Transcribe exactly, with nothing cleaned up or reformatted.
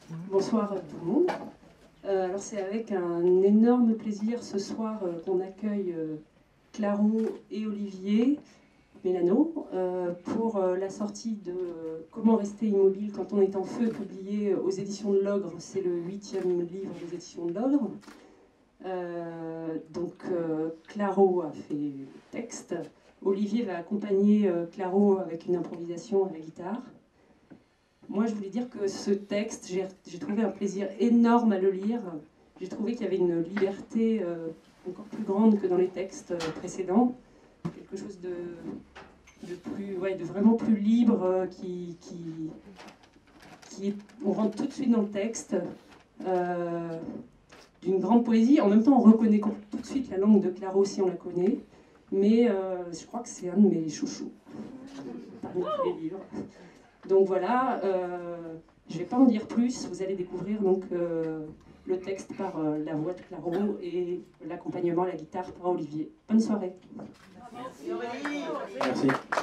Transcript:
Bonsoir à tout le monde. Euh, alors c'est avec un énorme plaisir ce soir euh, qu'on accueille euh, Claro et Olivier Mélano euh, pour euh, la sortie de euh, Comment rester immobile quand on est en feu, publié aux éditions de l'Ogre. C'est le huitième livre des éditions de l'Ogre. Euh, donc euh, Claro a fait le texte. Olivier va accompagner euh, Claro avec une improvisation à la guitare. Moi, je voulais dire que ce texte, j'ai trouvé un plaisir énorme à le lire. J'ai trouvé qu'il y avait une liberté euh, encore plus grande que dans les textes euh, précédents. Quelque chose de, de, plus, ouais, de vraiment plus libre, euh, qui, qui, qui est, on rentre tout de suite dans le texte, euh, d'une grande poésie. En même temps, on reconnaît tout de suite la langue de Claro si on la connaît. Mais euh, je crois que c'est un de mes chouchous parmi tous les livres. Donc voilà, euh, je ne vais pas en dire plus, vous allez découvrir donc, euh, le texte par euh, la voix de Claro et l'accompagnement à la guitare par Olivier. Bonne soirée. Merci. Merci.